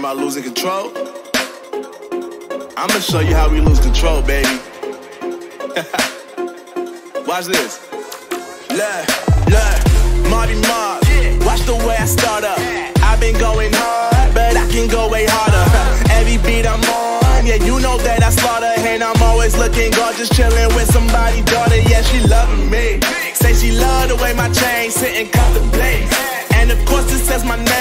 about losing control? I'ma show you how we lose control, baby. Watch this. Look, Marty Marv, watch the way I start up. I've been going hard, but I can go way harder. Every beat I'm on, yeah, you know that I slaughter. And I'm always looking gorgeous, chilling with somebody's daughter. Yeah, she loving me. Say she love the way my chain sit and contemplate. And of course it says my name